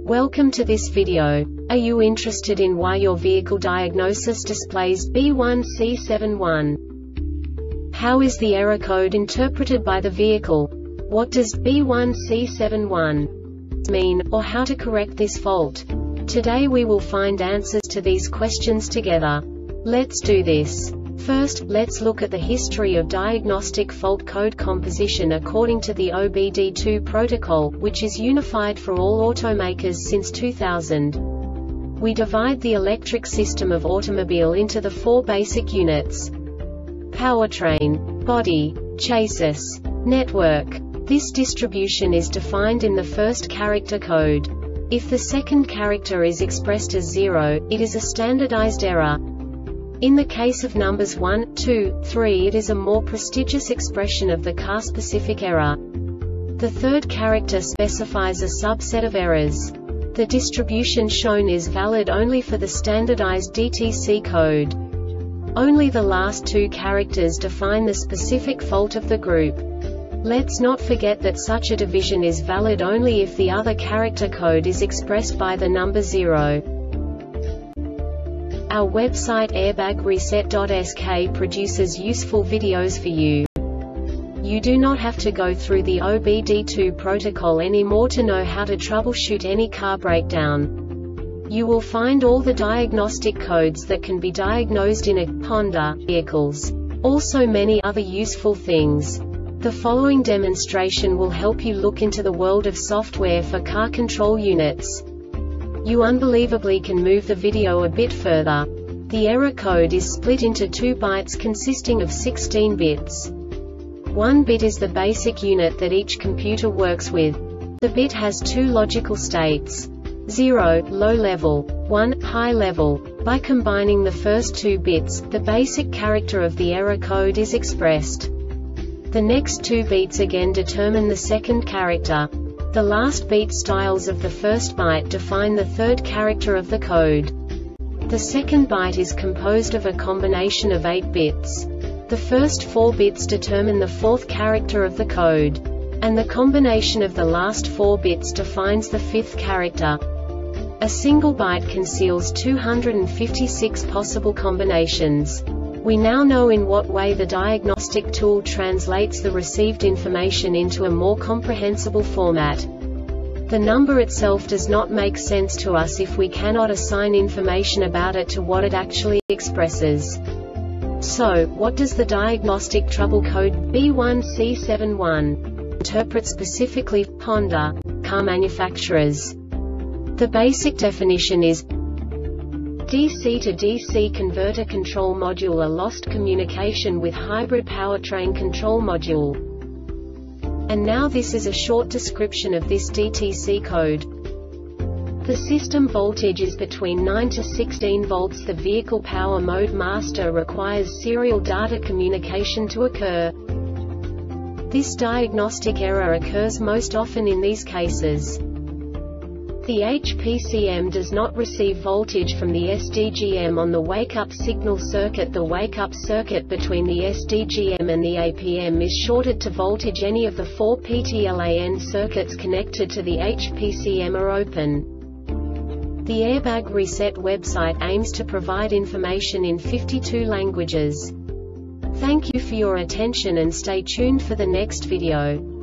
Welcome to this video. Are you interested in why your vehicle diagnosis displays B1C71? How is the error code interpreted by the vehicle? What does B1C71 mean, or how to correct this fault? Today we will find answers to these questions together. Let's do this. First, let's look at the history of diagnostic fault code composition according to the OBD2 protocol, which is unified for all automakers since 2000. We divide the electric system of automobile into the four basic units: powertrain, body, chassis, network. This distribution is defined in the first character code. If the second character is expressed as 0, it is a standardized error. In the case of numbers 1, 2, 3, it is a more prestigious expression of the car-specific error. The third character specifies a subset of errors. The distribution shown is valid only for the standardized DTC code. Only the last two characters define the specific fault of the group. Let's not forget that such a division is valid only if the other character code is expressed by the number 0. Our website airbagreset.sk produces useful videos for you. You do not have to go through the OBD2 protocol anymore to know how to troubleshoot any car breakdown. You will find all the diagnostic codes that can be diagnosed in a Honda vehicles. Also many other useful things. The following demonstration will help you look into the world of software for car control units. You unbelievably can move the video a bit further. The error code is split into 2 bytes consisting of 16 bits. 1 bit is the basic unit that each computer works with. The bit has 2 logical states: 0, low level, 1, high level. By combining the first 2 bits, the basic character of the error code is expressed. The next 2 beats again determine the second character. The last beat styles of the first byte define the third character of the code. The second byte is composed of a combination of 8 bits. The first 4 bits determine the fourth character of the code. And the combination of the last 4 bits defines the fifth character. A single byte conceals 256 possible combinations. We now know in what way the diagnostic tool translates the received information into a more comprehensible format. The number itself does not make sense to us if we cannot assign information about it to what it actually expresses. So, what does the diagnostic trouble code B1C71 interpret specifically for Honda car manufacturers? The basic definition is DC to DC converter control module, a lost communication with hybrid powertrain control module. And now this is a short description of this DTC code. The system voltage is between 9 to 16 volts. The vehicle power mode master requires serial data communication to occur. This diagnostic error occurs most often in these cases. The HPCM does not receive voltage from the SDGM on the wake-up signal circuit. The wake-up circuit between the SDGM and the APM is shorted to voltage. Any of the 4 PTLAN circuits connected to the HPCM are open. The Airbag Reset website aims to provide information in 52 languages. Thank you for your attention and stay tuned for the next video.